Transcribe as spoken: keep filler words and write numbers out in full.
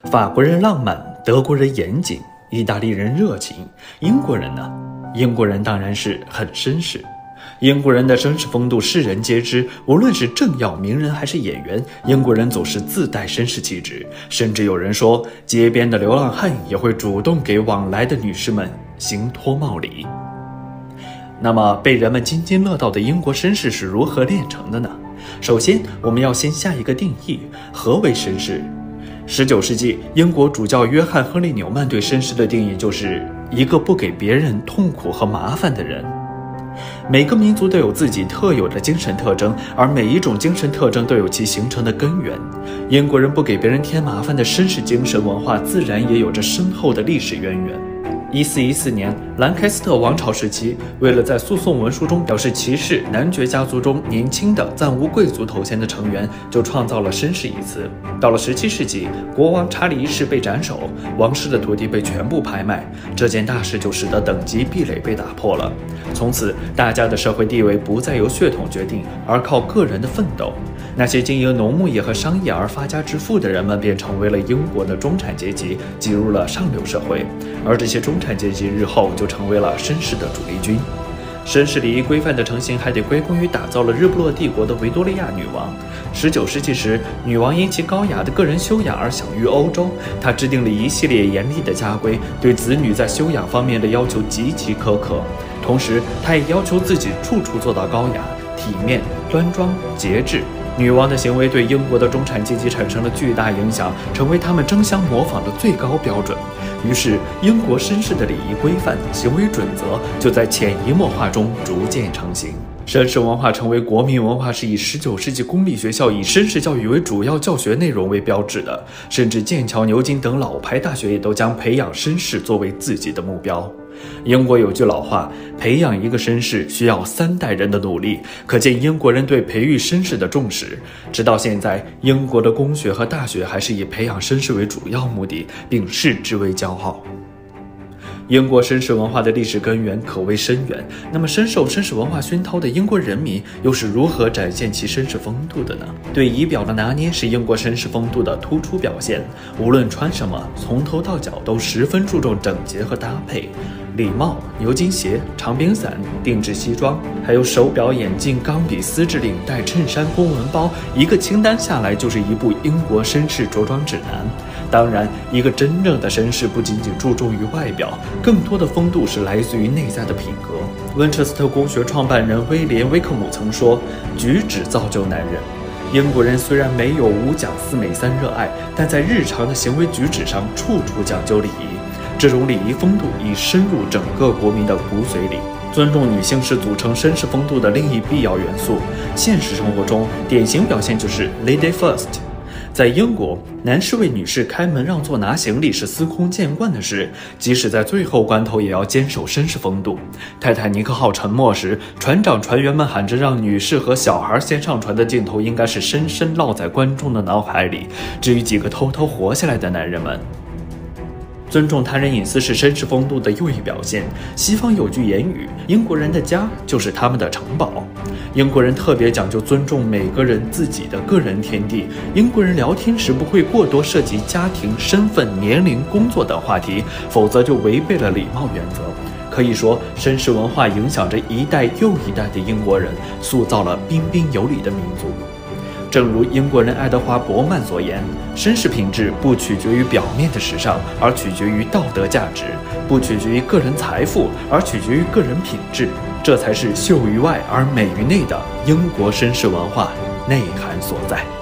法国人浪漫，德国人严谨，意大利人热情，英国人呢？英国人当然是很绅士。英国人的绅士风度世人皆知，无论是政要、名人还是演员，英国人总是自带绅士气质。甚至有人说，街边的流浪汉也会主动给往来的女士们行脱帽礼。那么，被人们津津乐道的英国绅士是如何炼成的呢？首先，我们要先下一个定义：何为绅士？十九世纪，英国主教约翰·亨利·纽曼对绅士的定义就是一个不给别人痛苦和麻烦的人。每个民族都有自己特有的精神特征，而每一种精神特征都有其形成的根源。英国人不给别人添麻烦的绅士精神文化，自然也有着深厚的历史渊源。一四一四年，兰开斯特王朝时期，为了在诉讼文书中表示歧视男爵家族中年轻的暂无贵族头衔的成员，就创造了绅士一词。到了十七世纪，国王查理一世被斩首，王室的土地被全部拍卖，这件大事就使得等级壁垒被打破了。从此，大家的社会地位不再由血统决定，而靠个人的奋斗。那些经营农牧业和商业而发家致富的人们，便成为了英国的中产阶级，挤入了上流社会。而这些中产阶级日后就成为了绅士的主力军。绅士礼仪规范的成型，还得归功于打造了日不落帝国的维多利亚女王。十九世纪时，女王因其高雅的个人修养而享誉欧洲。她制定了一系列严厉的家规，对子女在修养方面的要求极其苛刻。同时，她也要求自己处处做到高雅、体面、端庄、节制。女王的行为对英国的中产阶级产生了巨大影响，成为他们争相模仿的最高标准。于是，英国绅士的礼仪规范、行为准则就在潜移默化中逐渐成型。绅士文化成为国民文化是以十九世纪公立学校以绅士教育为主要教学内容为标志的，甚至剑桥、牛津等老牌大学也都将培养绅士作为自己的目标。英国有句老话，培养一个绅士需要三代人的努力，可见英国人对培育绅士的重视。直到现在，英国的公学和大学还是以培养绅士为主要目的，并视之为骄傲。英国绅士文化的历史根源可谓深远，那么深受绅士文化熏陶的英国人民又是如何展现其绅士风度的呢？对仪表的拿捏是英国绅士风度的突出表现，无论穿什么，从头到脚都十分注重整洁和搭配。礼帽、牛津鞋、长柄伞、定制西装，还有手表、眼镜、钢笔、丝质领带、衬衫、公文包，一个清单下来就是一部英国绅士着装指南。当然，一个真正的绅士不仅仅注重于外表，更多的风度是来自于内在的品格。温彻斯特公学创办人威廉·威克姆曾说：“举止造就男人。”英国人虽然没有五讲四美三热爱，但在日常的行为举止上处处讲究礼仪。这种礼仪风度已深入整个国民的骨髓里。尊重女性是组成绅士风度的另一必要元素。现实生活中，典型表现就是 Lady First。在英国，男士为女士开门让座拿行李是司空见惯的事，即使在最后关头也要坚守绅士风度。泰坦尼克号沉没时，船长船员们喊着让女士和小孩先上船的镜头，应该是深深烙在观众的脑海里。至于几个偷偷活下来的男人们，尊重他人隐私是绅士风度的又一表现。西方有句言语，英国人的家就是他们的城堡。英国人特别讲究尊重每个人自己的个人天地。英国人聊天时不会过多涉及家庭、身份、年龄、工作等话题，否则就违背了礼貌原则。可以说，绅士文化影响着一代又一代的英国人，塑造了彬彬有礼的民族。正如英国人爱德华·伯曼所言，绅士品质不取决于表面的时尚，而取决于道德价值；不取决于个人财富，而取决于个人品质。这才是秀于外而美于内的英国绅士文化内涵所在。